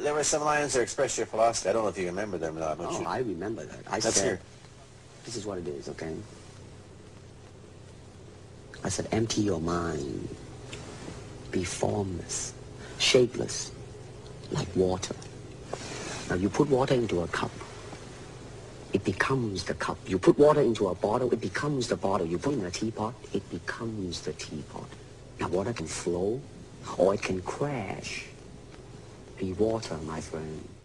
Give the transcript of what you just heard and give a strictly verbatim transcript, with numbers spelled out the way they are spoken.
there were some lines that express your philosophy. I don't know if you remember them or not. But Oh, you, I remember that. I Let's said, hear. this is what it is, okay? I said, empty your mind. Be formless, shapeless, like water. Now, you put water into a cup, it becomes the cup. You put water into a bottle, it becomes the bottle. You put it in a teapot, it becomes the teapot. Now, water can flow, or it can crash. Be water, my friend.